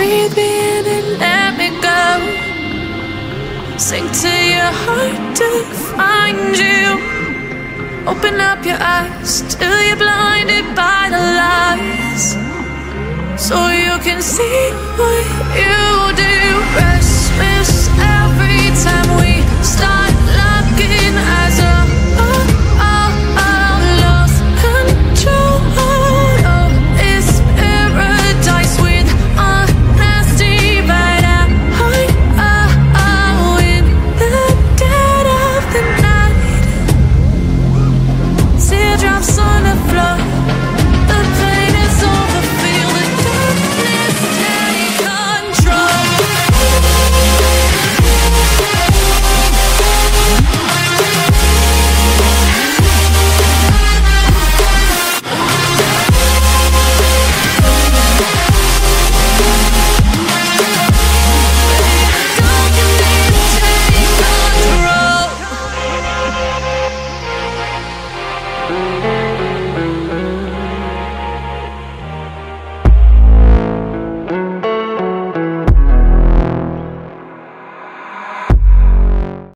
breathe me in and let me go. Sink to your heart to find you. Open up your eyes till you're blinded by the lies, so you can see what you